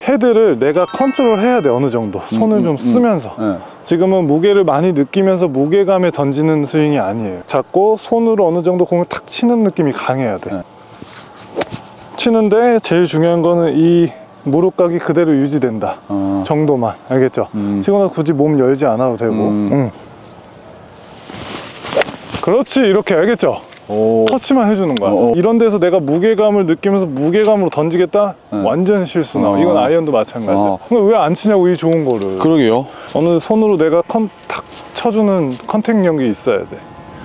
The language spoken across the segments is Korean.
헤드를 내가 컨트롤 해야 돼. 어느 정도 손을 좀 쓰면서. 지금은 무게를 많이 느끼면서 무게감에 던지는 스윙이 아니에요. 잡고 손으로 어느 정도 공을 탁 치는 느낌이 강해야 돼. 치는데 제일 중요한 거는 이 무릎각이 그대로 유지된다 정도만. 알겠죠? 치고 나서 굳이 몸 열지 않아도 되고. 그렇지. 이렇게. 알겠죠? 터치만 해주는 거야. 이런 데서 내가 무게감을 느끼면서 무게감으로 던지겠다? 완전 실수 나와. 이건 아이언도 마찬가지야. 왜 안 치냐고, 이 좋은 거를. 그러게요. 어느 손으로 내가 탁 쳐주는 컨택력이 있어야 돼.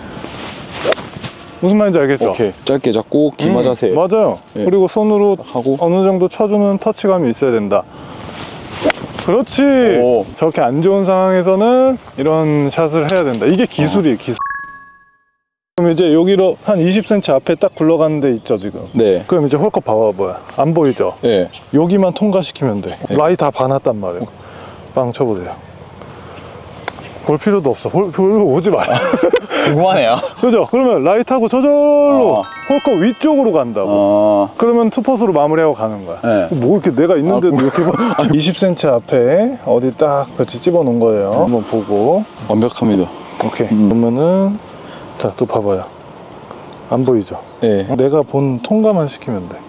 무슨 말인지 알겠죠? 오케이. 짧게 잡고 기마 자세. 맞아요. 예. 그리고 손으로 하고 어느 정도 쳐주는 터치감이 있어야 된다. 그렇지. 저렇게 안 좋은 상황에서는 이런 샷을 해야 된다. 이게 기술이에요. 기술. 그럼 이제 여기로 한 20cm 앞에 딱 굴러가는 데 있죠 지금. 네. 그럼 이제 홀컵 봐봐요. 안 보이죠? 네. 여기만 통과시키면 돼. 네. 라이 다 봐놨단 말이에요. 빵 쳐보세요. 볼 필요도 없어. 별로 오지 마요. 궁금하네요. 그죠? 그러면 라이트하고 저절로 홀컵 위쪽으로 간다고. 그러면 투퍼스로 마무리하고 가는 거야. 네. 뭐 이렇게 내가 있는데도 이렇게 20cm 앞에 어디 딱 같이 집어 놓은 거예요. 한번 보고. 완벽합니다. 오케이. 그러면은 자, 또 봐봐요. 안 보이죠? 네. 내가 본 통과만 시키면 돼.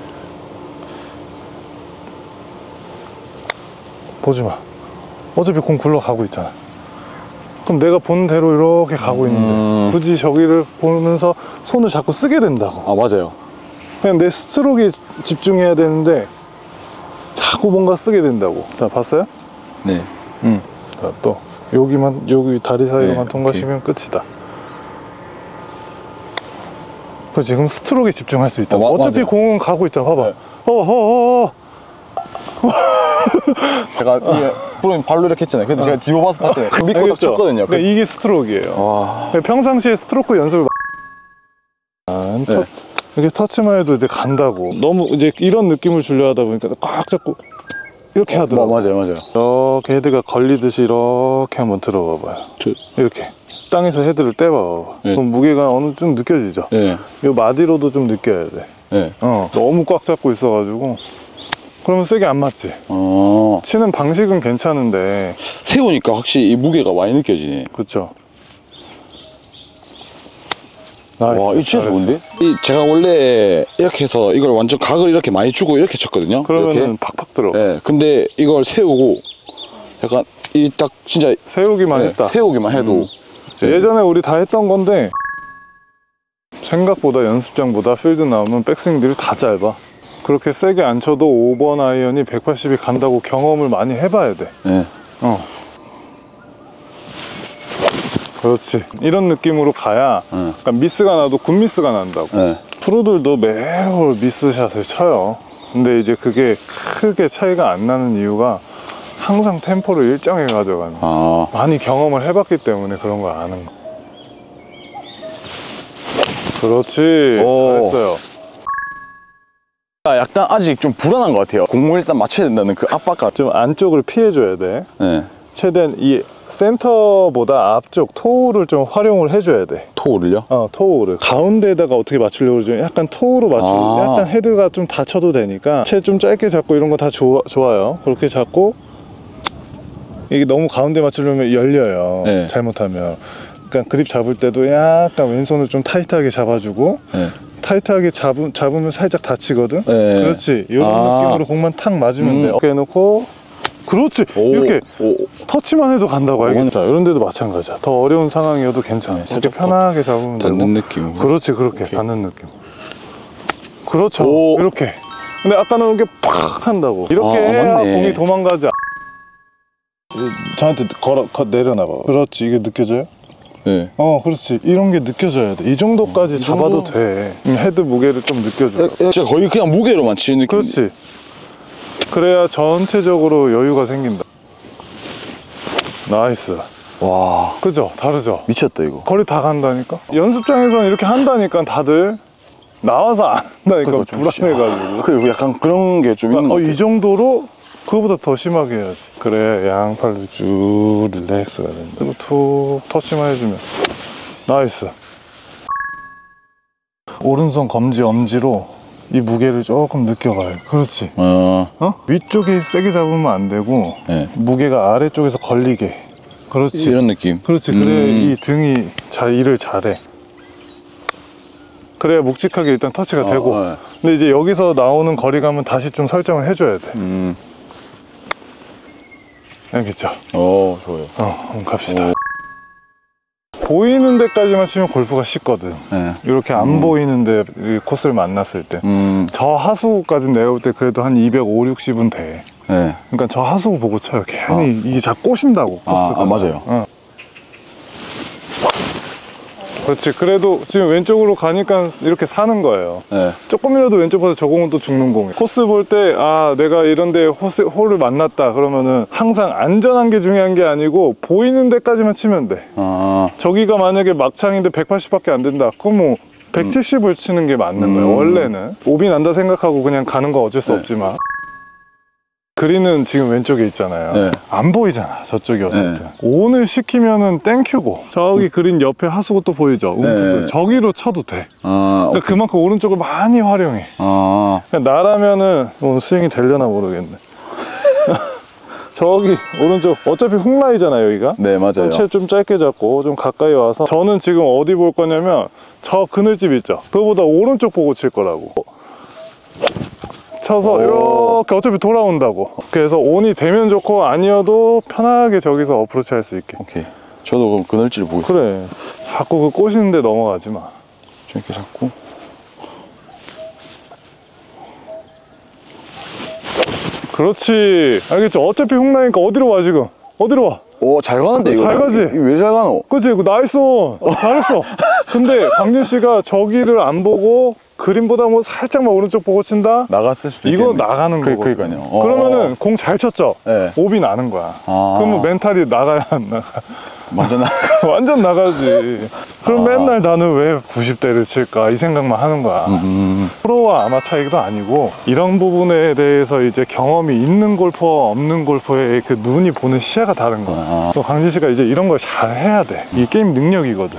보지 마. 어차피 공 굴러가고 있잖아. 그럼 내가 본 대로 이렇게 가고 있는데 굳이 저기를 보면서 손을 자꾸 쓰게 된다고. 아, 맞아요. 그냥 내 스트로크에 집중해야 되는데 자꾸 뭔가 쓰게 된다고. 자, 봤어요? 네. 자, 또 여기 다리 사이로만 네, 통과시키면 끝이다. 그 지금 스트로크에 집중할 수 있다. 어차피 맞아요. 공은 가고 있잖아. 봐봐. 네. 제가 이게 프로님 발로 이렇게 했잖아요. 근데 제가 뒤로 봐서 봤잖아요. 믿고 딱 쳤거든요. 그러니까 이게 스트로크예요. 평상시에 스트로크 연습을 이렇게 터치만 해도 이제 간다고. 너무 이제 이런 느낌을 주려 하다 보니까 꽉 잡고 이렇게 하더라고. 맞아요. 이렇게 헤드가 걸리듯이 이렇게 한번 들어가 봐요. 이렇게 땅에서 헤드를 떼봐. 네. 그럼 무게가 어느 좀 느껴지죠? 네. 이 마디로도 좀 느껴야 돼. 네. 너무 꽉 잡고 있어가지고 그러면 세게 안 맞지. 치는 방식은 괜찮은데 세우니까 확실히 이 무게가 많이 느껴지네. 그쵸. 와, 이 진짜 좋은데? 제가 원래 이렇게 해서 이걸 완전 각을 이렇게 많이 주고 이렇게 쳤거든요. 그러면은 이렇게. 팍팍 들어. 네. 근데 이걸 세우고 약간 이 딱 진짜 세우기만 했다. 세우기만 해도 예전에 우리 다 했던 건데 생각보다 연습장보다 필드 나오면 백스윙들이 다 짧아. 그렇게 세게 안 쳐도 5번 아이언이 180이 간다고 경험을 많이 해봐야 돼. 네. 그렇지. 이런 느낌으로 가야 그러니까 미스가 나도 굿 미스가 난다고. 프로들도 매월 미스샷을 쳐요. 근데 이제 그게 크게 차이가 안 나는 이유가 항상 템포를 일정하게 가져가는 많이 경험을 해봤기 때문에 그런 걸 아는 거. 그렇지. 잘했어요. 약간 아직 좀 불안한 것 같아요. 공을 일단 맞춰야 된다는 그 압박감. 좀 안쪽을 피해줘야 돼. 네. 최대한 이 센터보다 앞쪽 토우를 좀 활용을 해줘야 돼. 토우를요? 토우를 가운데에다가 어떻게 맞추려고 그러죠? 약간 토우로 맞추고 약간 헤드가 좀 닫혀도 되니까 채 좀 짧게 잡고 이런 거 다 좋아요. 그렇게 잡고 이게 너무 가운데 맞추려면 열려요. 네. 잘못하면. 그러니까 그립 잡을 때도 약간 왼손을 좀 타이트하게 잡아주고 타이트하게 잡으면 살짝 다치거든. 그렇지. 이런 느낌으로 공만 탁 맞으면 돼. 어깨 놓고 그렇지. 이렇게 터치만 해도 간다고. 알겠다. 이런 데도 마찬가지야. 더 어려운 상황이어도 괜찮아. 이렇게 편하게 잡으면 되고. 닿는 느낌. 그렇지. 그렇게 닿는 느낌. 그렇죠. 이렇게. 근데 아까는 이렇게 팍 한다고. 이렇게 해야 공이 도망가지. 저한테 내려놔봐. 그렇지. 이게 느껴져요? 네. 그렇지. 이런 게 느껴져야 돼. 이 정도까지 잡아도 돼. 헤드 무게를 좀 느껴줘. 진짜 거의 그냥 무게로만 치는 느낌. 그렇지. 그래야 전체적으로 여유가 생긴다. 나이스. 와. 그죠? 다르죠? 미쳤다 이거. 거리 다 간다니까? 연습장에서는 이렇게 한다니까 다들 나와서 안 한다니까 불안해가지고. 그리고 약간 그런 게 좀 있는 것 같아. 이 정도로 그거보다 더 심하게 해야지. 그래 양팔로 쭉 릴렉스가 된다. 그리고 툭 터치만 해주면 나이스. 오른손 검지 엄지로 이 무게를 조금 느껴가요. 그렇지. 위쪽이 세게 잡으면 안 되고 무게가 아래쪽에서 걸리게. 그렇지. 이런 느낌. 그렇지. 그래야 이 등이 일을 잘해. 그래야 묵직하게 일단 터치가 되고. 근데 이제 여기서 나오는 거리감은 다시 좀 설정을 해줘야 돼. 알겠죠? 좋아요. 한번 갑시다. 보이는 데까지만 치면 골프가 쉽거든. 이렇게 안 보이는데 코스를 만났을 때. 저 하수구까지 내올 때 그래도 한 250, 60은 돼. 그러니까 저 하수구 보고 쳐요. 괜히 이게 자 꼬신다고 코스가. 맞아요. 그렇지. 그래도 지금 왼쪽으로 가니까 이렇게 사는 거예요. 조금이라도 왼쪽 봐서 저 공은 또 죽는 공이에요. 코스 볼 때 내가 이런데 홀을 만났다 그러면은 항상 안전한 게 중요한 게 아니고 보이는 데까지만 치면 돼. 저기가 만약에 막창인데 180밖에 안 된다 그럼 뭐 170을 치는 게 맞는 거예요. 원래는 오비 난다 생각하고 그냥 가는 거 어쩔 수 없지만 그린은 지금 왼쪽에 있잖아요. 안 보이잖아 저쪽이 어쨌든. 온을 시키면은 땡큐고 저기 그린 옆에 하수구 또 보이죠. 저기로 쳐도 돼. 그러니까 그만큼 오른쪽을 많이 활용해. 그러니까 나라면은 오늘 스윙이 되려나 모르겠네. 저기 오른쪽 어차피 훅라이잖아요 여기가. 네 맞아요. 채 좀 짧게 잡고 좀 가까이 와서 저는 지금 어디 볼 거냐면 저 그늘집 있죠. 그거보다 오른쪽 보고 칠 거라고. 쳐서 이렇게 어차피 돌아온다고. 그래서 온이 되면 좋고 아니어도 편하게 저기서 어프로치 할 수 있게. 오케이. 저도 그럼 그늘지를 보고 있어요. 그래. 자꾸 그 꼬시는데 넘어가지 마. 좀 이렇게 잡고. 그렇지. 알겠죠? 어차피 훅라니까 어디로 와 지금? 어디로 와? 잘 가는데 이거. 잘 가지? 왜 잘 가노? 그치? 나이스. 잘했어. 근데 광진 씨가 저기를 안 보고 그린보다 뭐 살짝만 오른쪽 보고 친다? 나갔을 수도 있겠네. 이거 나가는 거거든. 그러니까요. 그러면은 공 잘 쳤죠? 오비 나는 거야. 그러면 멘탈이 나가야 안 나가? 완전 완전 나가지. 그럼 맨날 나는 왜 90대를 칠까 이 생각만 하는 거야. 프로와 아마 차이도 아니고 이런 부분에 대해서 이제 경험이 있는 골퍼와 없는 골퍼의 그 눈이 보는 시야가 다른 거야. 또 강진 씨가 이제 이런 걸 잘 해야 돼. 이 게임 능력이거든.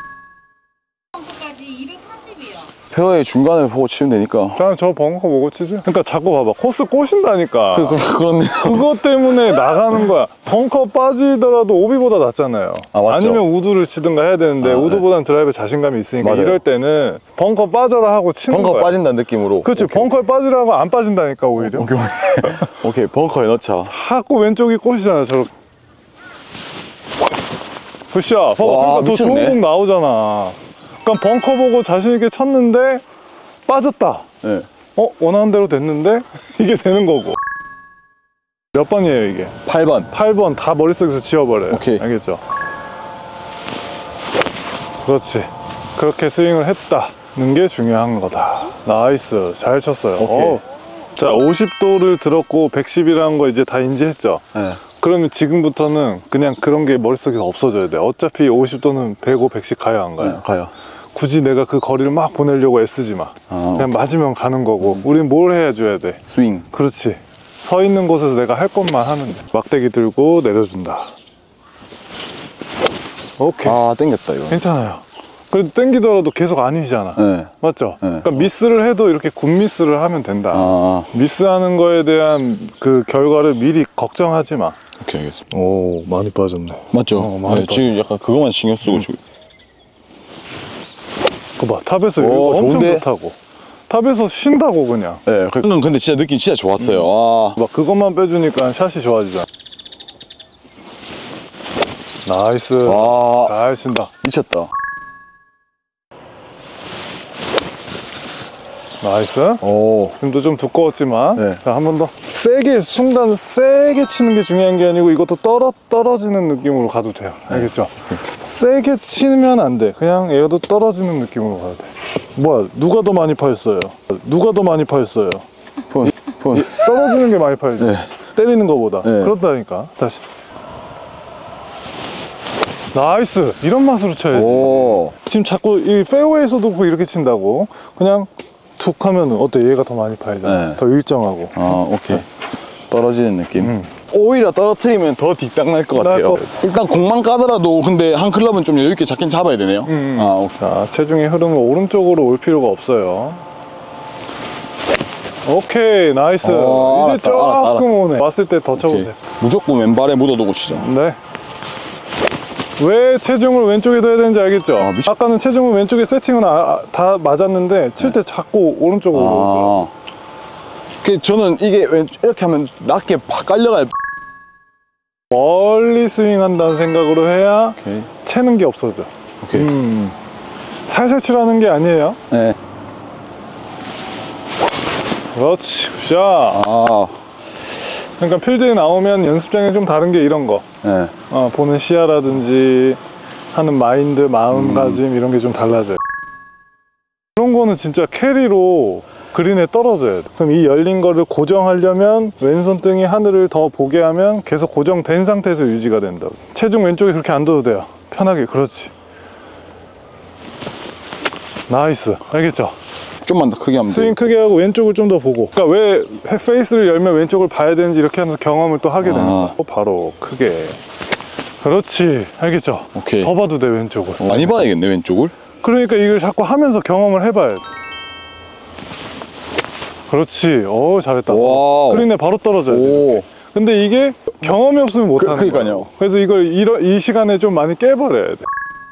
페어의 중간을 보고 치면 되니까. 그냥 저 벙커 보고 치죠. 그러니까 자꾸 봐봐. 코스 꼬신다니까. 그렇네요. 그것 때문에 나가는 거야. 벙커 빠지더라도 오비보다 낫잖아요. 맞죠? 아니면 우드를 치든가 해야 되는데 우드보다는 드라이브에 자신감이 있으니까 맞아요. 이럴 때는 벙커 빠져라 하고 치는 벙커 거야. 빠진다는 느낌으로. 그렇지. 벙커에 빠지라고 안 빠진다니까 오히려. 오케이. 벙커에 넣자. 자꾸 왼쪽이 꼬시잖아 저렇게. 굿샷. 봐봐. 그러니까 더 좋은 공 나오잖아. 그러니까 벙커 보고 자신 있게 쳤는데 빠졌다. 원하는 대로 됐는데 이게 되는 거고. 몇 번이에요 이게? 8번. 8번 다 머릿속에서 지워버려요. 오케이. 알겠죠? 그렇지. 그렇게 스윙을 했다는 게 중요한 거다. 나이스. 잘 쳤어요. 오케이. 자 50도를 들었고 110이라는 거 이제 다 인지했죠? 그러면 지금부터는 그냥 그런 게 머릿속에 없어져야 돼. 어차피 50도는 105, 110 가요 안 가요? 가요. 굳이 내가 그 거리를 막 보내려고 애쓰지 마. 그냥 맞으면 가는 거고. 우린 뭘 해줘야 돼? 스윙. 그렇지. 서 있는 곳에서 내가 할 것만 하면 돼. 막대기 들고 내려준다. 오케이. 땡겼다 이거. 괜찮아요. 그래도 땡기더라도 계속 아니잖아. 맞죠? 그러니까 미스를 해도 이렇게 굿 미스를 하면 된다. 미스하는 거에 대한 그 결과를 미리 걱정하지 마. 오케이, 알겠습니다. 오, 많이 빠졌네. 맞죠? 지금 약간 그것만 신경 쓰고 지금. 그거 봐, 탑에서 이거 엄청 좋은데? 좋다고. 탑에서 쉰다고 그냥. 방금 근데 진짜 느낌 진짜 좋았어요. 막 그것만 빼주니까 샷이 좋아지잖아. 나이스. 잘 친다. 미쳤다. 나이스. 지금도 좀 두꺼웠지만 자, 한 번 더 세게 순간 세게 치는 게 중요한 게 아니고 이것도 떨어지는 느낌으로 가도 돼요. 알겠죠? 세게 치면 안 돼. 그냥 얘도 떨어지는 느낌으로 가도 돼. 뭐야 누가 더 많이 파였어요? 누가 더 많이 파였어요? 떨어지는 게 많이 파야지. 때리는 거보다. 그렇다니까. 다시. 나이스. 이런 맛으로 쳐야지. 지금 자꾸 이 페어웨이에서도 이렇게 친다고. 그냥 툭 하면은 어때? 얘가 더 많이 파야잖아. 더 일정하고. 오케이. 떨어지는 느낌. 오히려 떨어뜨리면 더 뒷땅 날 것 같아요. 일단 공만 까더라도 근데 한 클럽은 좀 여유있게 잡긴 잡아야 되네요. 자, 체중의 흐름을 오른쪽으로 올 필요가 없어요. 오케이, 나이스. 이제 조금 오네. 왔을 때 더 쳐보세요. 무조건 왼발에 묻어두고 치자. 네. 왜 체중을 왼쪽에 둬야 되는지 알겠죠? 아까는 체중을 왼쪽에 세팅은 다 맞았는데 칠 때 자꾸 오른쪽으로 오더라고요. 저는 이게 이렇게 하면 낮게 팍 깔려가요. 멀리 스윙한다는 생각으로 해야 채는 게 없어져. 살살 치라는 게 아니에요. 네. 그렇지, 굿샷. 그러니까 필드에 나오면 연습장에 좀 다른 게 이런 거. 네. 보는 시야라든지 하는 마인드, 마음가짐 이런 게 좀 달라져요. 그런 거는 진짜 캐리로 그린에 떨어져야 돼. 그럼 이 열린 거를 고정하려면 왼손등이 하늘을 더 보게 하면 계속 고정된 상태에서 유지가 된다고. 체중 왼쪽에 그렇게 안 둬도 돼요. 편하게. 그렇지. 나이스. 알겠죠? 좀만 더 크게 하면 스윙 크게 하고 왼쪽을 좀 더 보고. 그러니까 왜 페이스를 열면 왼쪽을 봐야 되는지 이렇게 하면서 경험을 또 하게 되는 거야. 바로 크게. 그렇지. 알겠죠? 더 봐도 돼, 왼쪽을. 많이 봐야겠네, 왼쪽을. 그러니까 이걸 자꾸 하면서 경험을 해봐야 돼. 그렇지. 잘했다. 그린에 바로 떨어져야 돼. 근데 이게 경험이 없으면 못하는 거야. 그러니까요. 그래서 이걸 이 시간에 좀 많이 깨버려야 돼.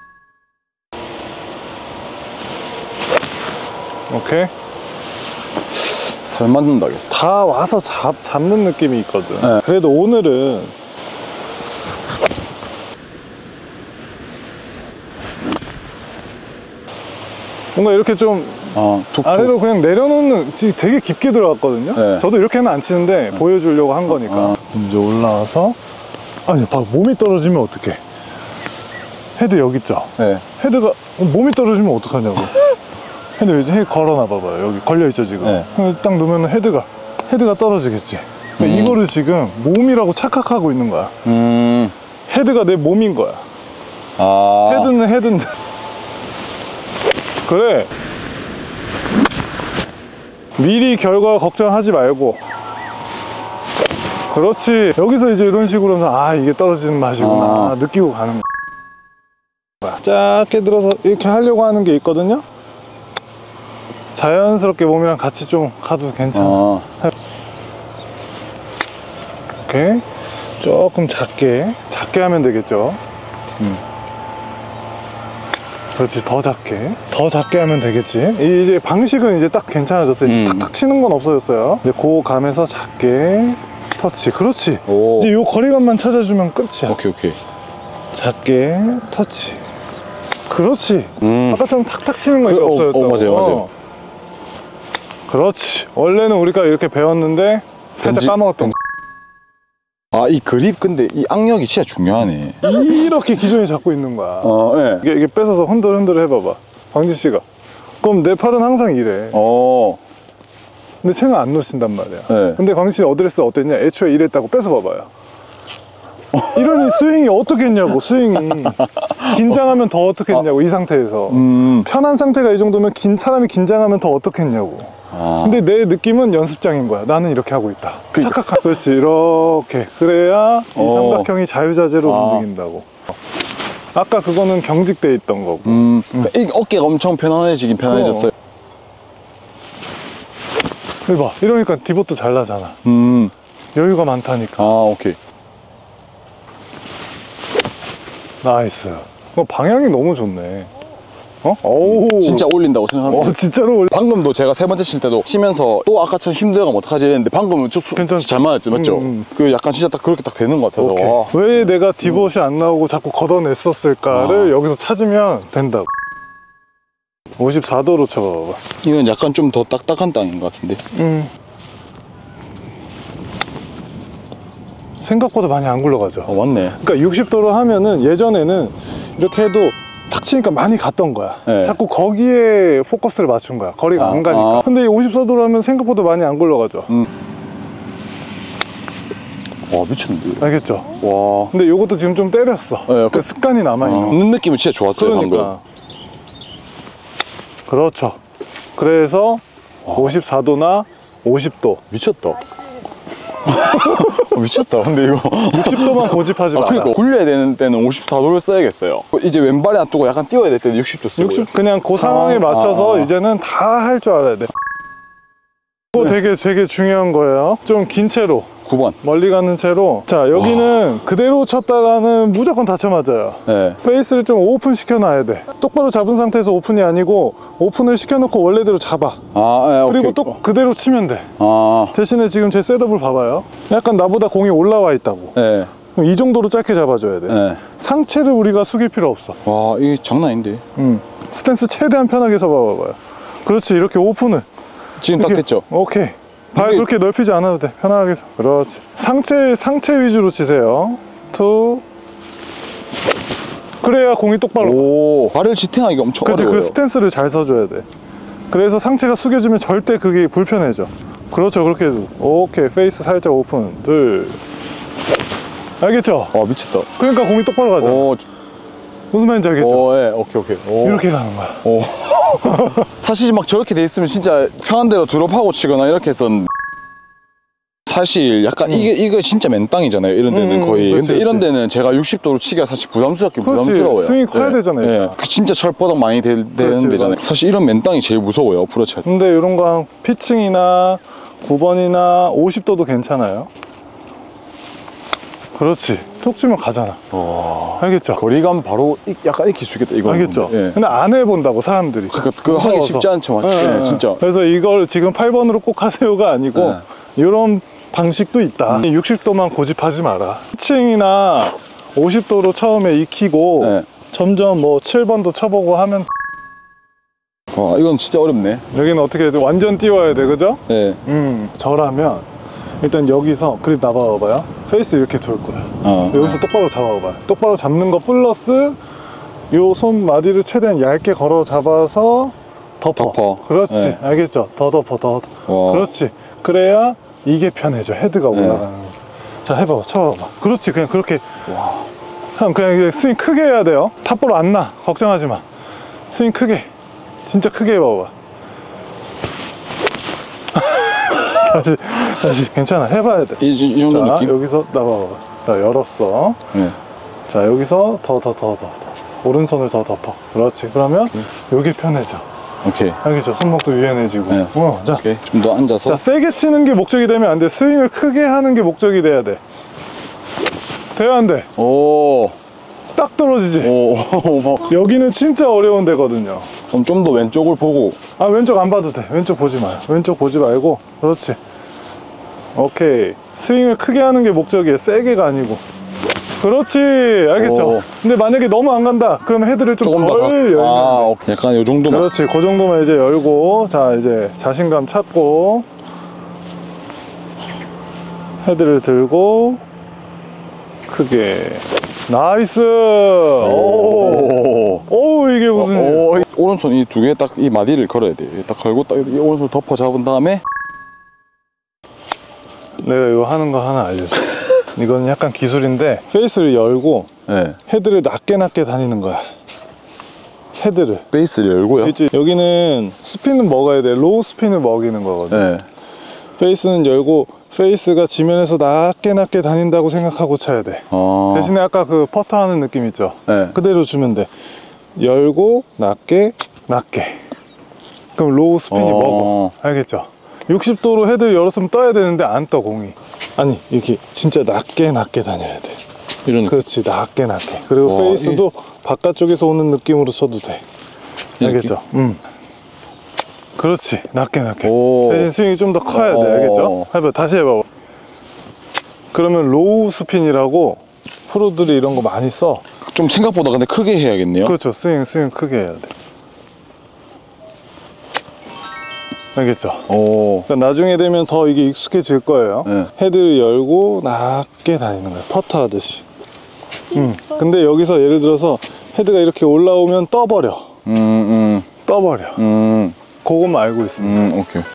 오케이. 잘 맞는다. 다 와서 잡는 느낌이 있거든. 그래도 오늘은 뭔가 이렇게 좀 아래로 그냥 내려놓는, 되게 깊게 들어갔거든요. 저도 이렇게는 안 치는데 보여주려고 한 거니까. 이제 올라와서, 아니 봐, 몸이 떨어지면 어떡해. 헤드 여기 있죠? 헤드가 몸이 떨어지면 어떡하냐고. 헤드 걸어놔 봐봐요. 여기 걸려있죠 지금. 딱 놓으면 헤드가 떨어지겠지. 이거를 지금 몸이라고 착각하고 있는 거야. 헤드가 내 몸인 거야. 헤드는 헤드인데. 그래. 미리 결과 걱정하지 말고. 그렇지. 여기서 이제 이런 식으로 하면 이게 떨어지는 맛이구나 느끼고 가는 거야. 작게 들어서 이렇게 하려고 하는 게 있거든요. 자연스럽게 몸이랑 같이 좀 가도 괜찮아. 오케이. 조금 작게 하면 되겠죠. 그렇지. 더 작게 하면 되겠지. 이제 방식은 이제 딱 괜찮아졌어요. 이제 탁탁 치는 건 없어졌어요. 이제 그 감에서 작게 터치. 그렇지. 이제 요 거리감만 찾아주면 끝이야. 오케이. 작게 터치. 그렇지. 아까처럼 탁탁 치는 거 없어졌다고. 맞아요. 그렇지. 원래는 우리가 이렇게 배웠는데 살짝 까먹었던 거. 이 그립 근데 이 악력이 진짜 중요하네. 이렇게 기존에 잡고 있는 거야. 이게 뺏어서 흔들 해봐봐. 광진 씨가. 그럼 내 팔은 항상 이래. 근데 쟤는 안 놓친단 말이야. 근데 광진 씨 어드레스 어땠냐? 애초에 이랬다고 뺏어봐봐요. 이러니 스윙이 어떻게 했냐고. 스윙이 긴장하면 더 어떻게 했냐고. 이 상태에서 편한 상태가 이 정도면 사람이 긴장하면 더 어떻게 했냐고. 근데 내 느낌은 연습장인 거야. 나는 이렇게 하고 있다. 그렇지. 이렇게. 그래야 이 삼각형이 자유자재로 움직인다고. 아까 그거는 경직돼 있던 거고. 이 어깨가 엄청 편안해졌어요. 이봐. 이러니까 디봇도 잘 나잖아. 여유가 많다니까. 오케이. 나이스. 방향이 너무 좋네. 진짜 올린다고 생각합니다. 진짜로 방금도 제가 세 번째 칠 때도 치면서 또 아까처럼 힘들어가면 어떡하지 했는데 방금은 잘 맞았지, 맞죠? 그 약간 진짜 딱 그렇게 딱 되는 것 같아서. 왜 내가 디봇이 안 나오고 자꾸 걷어냈었을까를 여기서 찾으면 된다고. 54도로 쳐봐봐. 이건 약간 좀 더 딱딱한 땅인 것 같은데. 생각보다 많이 안 굴러가죠. 맞네. 그러니까 60도로 하면은 예전에는 이렇게 해도 탁 치니까 많이 갔던 거야. 자꾸 거기에 포커스를 맞춘 거야. 거리가 안 가니까. 근데 54도로 하면 생각보다 많이 안 굴러가죠. 와, 미쳤는데. 알겠죠? 와. 근데 요것도 지금 좀 때렸어. 그 습관이 남아있는 거. 느낌은 진짜 좋았어요. 그러니까. 방금. 그렇죠. 그래서 54도나 50도. 미쳤다. 미쳤다. 근데 이거 60도만 고집하지 마. 그러니까 굴려야 되는 때는 54도를 써야겠어요. 이제 왼발에 놔두고 약간 띄워야 될 때는 60도 쓰고. 그냥 그 상황에 맞춰서 이제는 다 할 줄 알아야 돼. 이거 되게 중요한 거예요. 좀 긴 채로 9번. 멀리 가는 채로. 자, 여기는 그대로 쳤다가는 무조건 다쳐 맞아요. 네. 페이스를 좀 오픈 시켜놔야 돼. 똑바로 잡은 상태에서 오픈이 아니고 오픈을 시켜놓고 원래대로 잡아. 네, 그리고 오케이. 또 그대로 치면 돼. 아, 대신에 지금 제 셋업을 봐봐요. 약간 나보다 공이 올라와 있다고. 네. 그럼 이 정도로 짧게 잡아줘야 돼. 네. 상체를 우리가 숙일 필요 없어. 와, 이게 장난 아닌데. 스탠스 최대한 편하게 잡아봐봐요. 그렇지, 이렇게 오픈을. 지금 딱 이렇게. 됐죠? 오케이. 발 이게- 그렇게 넓히지 않아도 돼. 편하게 해서. 그렇지. 상체 위주로 치세요. 투. 그래야 공이 똑바로. 오, 발을 지탱하기가 엄청 그렇지, 어려워요. 그 스탠스를 잘 써줘야 돼. 그래서 상체가 숙여지면 절대 그게 불편해져. 그렇죠, 그렇게 해서. 오케이, 페이스 살짝 오픈. 둘. 알겠죠? 미쳤다. 그러니까 공이 똑바로 가죠. 오, 무슨 말인지 알겠죠? 예, 오케이. 오. 이렇게 가는 거야. 오. 사실 막 저렇게 돼 있으면 진짜 편한 대로 드롭하고 치거나 이렇게 해서 사실 약간 이거 진짜 맨땅이잖아요. 이런 데는 거의. 그렇지, 근데 이런 그렇지. 데는 제가 60도로 치기가 사실 그렇지. 부담스러워요. 스윙이 커야 예. 되잖아요. 예. 그 진짜 철버덕 많이 되는 그렇지, 데잖아요. 맞아. 사실 이런 맨땅이 제일 무서워요. 어프로치 할 때. 근데 이런 거 피칭이나 9번이나 50도도 괜찮아요. 그렇지. 톡 치면 가잖아. 알겠죠? 거리감 바로 약간 익힐 수 있겠다. 이거. 알겠죠? 예. 근데 안 해본다고 사람들이. 그러니까 그거 하기 무서워서. 쉽지 않죠, 맞지? 예, 예, 예. 진짜. 그래서 이걸 지금 8번으로 꼭 하세요가 아니고 이런 방식도 있다. 60도만 고집하지 마라. 피칭이나 50도로 처음에 익히고 네. 점점 뭐 7번도 쳐보고 하면 와, 이건 진짜 어렵네. 여기는 어떻게 해야 돼? 완전 띄워야 돼, 그죠? 예. 저라면 일단 여기서 그립 나봐봐요. 페이스 이렇게 둘 거야. 여기서 똑바로 잡아봐요. 똑바로 잡는 거 플러스 요 손 마디를 최대한 얇게 걸어 잡아서 덮어. 그렇지. 네. 알겠죠? 더 덮어, 더. 와. 그렇지. 그래야 이게 편해져. 헤드가 올라가는 거. 자, 해봐봐. 쳐봐봐. 그렇지. 그냥 그렇게. 형, 그냥 이게 스윙 크게 해야 돼요. 탑볼 안 나. 걱정하지 마. 스윙 크게. 진짜 크게 해봐봐. 다시. 괜찮아. 해봐야 돼. 이 정도 자, 느낌? 여기서 나봐봐. 자, 열었어. 네. 자, 여기서 더. 오른손을 더 덮어. 그렇지. 그러면 여기 편해져. 오케이. 알겠죠? 손목도 유연해지고. 네. 자, 오케이. 좀 더 앉아서. 자, 세게 치는 게 목적이 되면 안 돼. 스윙을 크게 하는 게 목적이 돼야 돼. 돼야 안 돼. 오. 딱 떨어지지. 오. 여기는 진짜 어려운 데거든요. 그럼 좀 더 왼쪽을 보고. 아, 왼쪽 안 봐도 돼. 왼쪽 보지 마요. 왼쪽 보지 말고. 그렇지. 오케이. 스윙을 크게 하는 게 목적이에요. 세게가 아니고. 그렇지. 알겠죠? 오. 근데 만약에 너무 안 간다. 그러면 헤드를 좀 조금 더. 덜 열면 돼. 오케이. 약간 요 정도만. 그렇지. 그 정도만 이제 열고. 자, 이제 자신감 찾고. 헤드를 들고. 크게. 나이스. 오, 이게 무슨. 일. 오른손 이 두 개 딱 이 마디를 걸어야 돼. 딱 걸고 딱 이 오른손 덮어 잡은 다음에. 내가 이거 하는 거 하나 알려줘. 이건 약간 기술인데 페이스를 열고 네. 헤드를 낮게 다니는 거야. 헤드를 베이스를 열고요. 있지? 여기는 스핀은 먹어야 돼. 로우 스핀을 먹이는 거거든. 네. 페이스는 열고 페이스가 지면에서 낮게 다닌다고 생각하고 쳐야 돼. 대신에 아까 그 퍼터 하는 느낌 있죠? 네. 그대로 주면 돼. 열고 낮게 그럼 로우 스핀이 먹어. 알겠죠? 60도로 헤드를 열었으면 떠야 되는데 안 떠, 공이. 아니, 이렇게 진짜 낮게 다녀야 돼. 이런. 그렇지, 낮게. 그리고 페이스도 바깥쪽에서 오는 느낌으로 쳐도 돼. 알겠죠? 그렇지, 낮게. 대신 스윙이 좀 더 커야 돼. 알겠죠? 해봐, 다시 해봐. 그러면 로우 스핀이라고 프로들이 이런 거 많이 써. 좀 생각보다 근데 크게 해야겠네요. 그렇죠, 스윙 크게 해야 돼. 알겠죠? 그러니까 나중에 되면 더 이게 익숙해질 거예요. 네. 헤드를 열고 낮게 다니는 거예요. 퍼터 하듯이. 근데 여기서 예를 들어서 헤드가 이렇게 올라오면 떠버려. 떠버려. 그것만 알고 있습니다. 오케이.